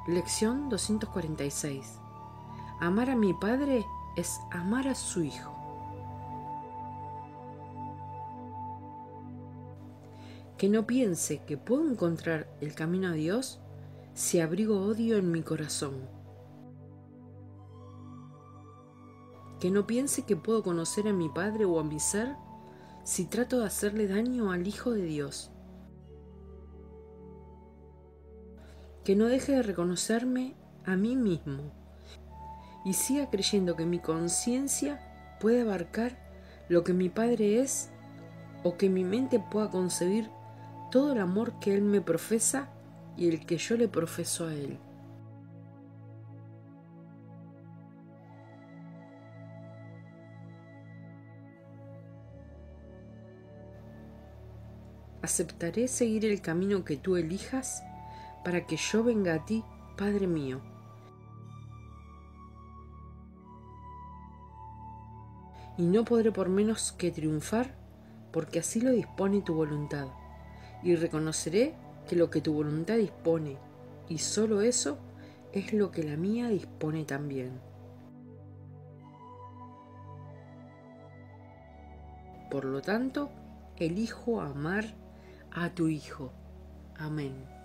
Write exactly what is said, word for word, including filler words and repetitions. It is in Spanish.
Lección doscientos cuarenta y seis. Amar a mi Padre es amar a su Hijo. Que no piense que puedo encontrar el camino a Dios si abrigo odio en mi corazón. Que no piense que puedo conocer a mi Padre o a mi ser si trato de hacerle daño al Hijo de Dios. Que no deje de reconocerme a mí mismo y siga creyendo que mi conciencia puede abarcar lo que mi Padre es, o que mi mente pueda concebir todo el amor que Él me profesa y el que yo le profeso a Él. Aceptaré seguir el camino que tú elijas para que yo venga a ti, Padre mío. Y no podré por menos que triunfar, porque así lo dispone tu voluntad. Y reconoceré que lo que tu voluntad dispone, y solo eso, es lo que la mía dispone también. Por lo tanto, elijo amar a tu Hijo. Amén.